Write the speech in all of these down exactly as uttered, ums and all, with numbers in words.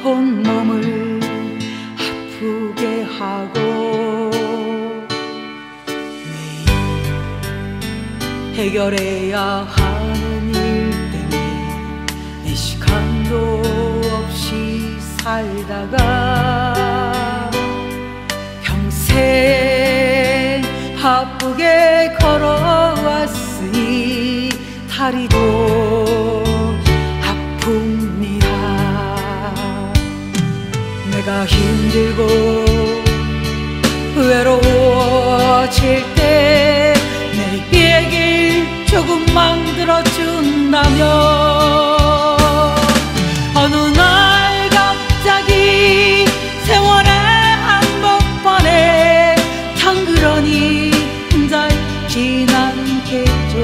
온몸을 아프게 하고 매일 해결해야 하는 일 때문에 내 시간도 없이 살다가 평생 바쁘게 걸어왔으니 다리도 아픕니다. 내가 힘들고 외로워질 때 내 얘길 조금만 들어준다면 어느 날 갑자기 세월의 한복판에 탕그러니 혼자 있진 않겠죠.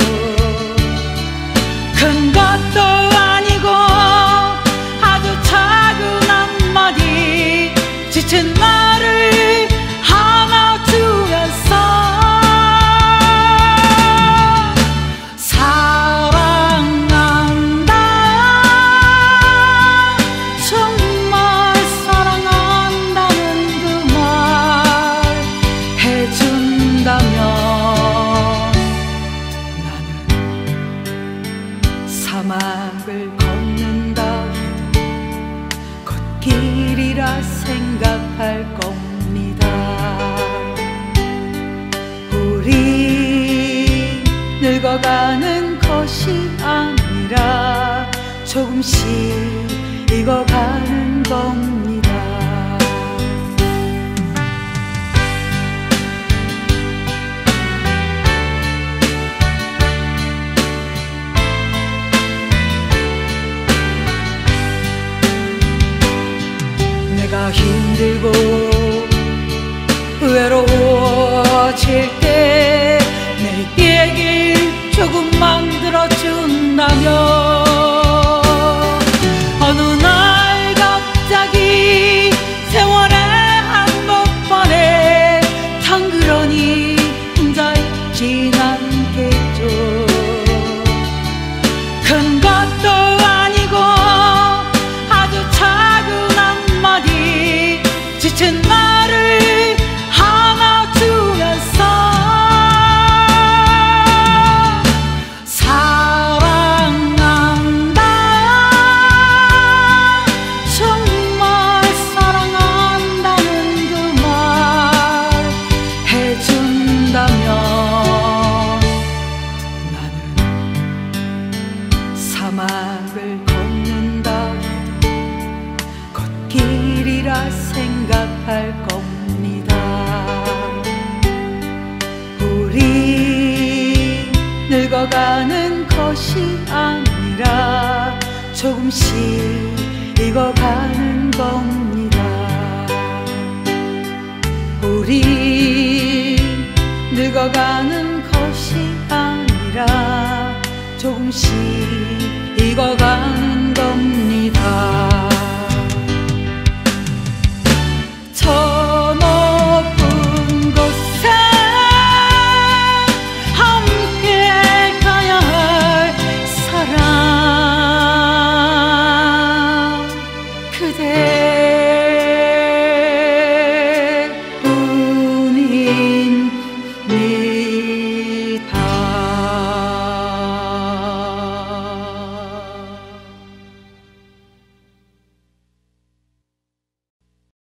큰 것도 아니고 아주 작은 한마디 지친 나를 안아주면서 사랑한다, 정말 사랑한다는 그 말 해준다면 나는 사막을 걷는다 해도 걷길이라 생각할 겁니다. 우리 늙어가는 것이 아니라 조금씩 익어가는 겁니다. 내가 힘들고 외로워질 때 내 얘길 조금만 들어준다면 어느 날 갑자기 세월의 한복판에 탕그러니 혼자 있진 않겠죠. 큰 것도 아니고 아주 작은 한마디 지친 나를 안아주면서 사랑한다, 정말 사랑한다는 그 말 해준다면 나는 사막을 걷는다 해도 걷길이라 생각할 겁니다. 우리 늙어가는 것이 아니라 조금씩 익어가는 겁니다. 우리 늙어가는 것이 아니라 조금씩 익어가는 겁니다. 저 높은 곳에 함께 가야 할 사람 그대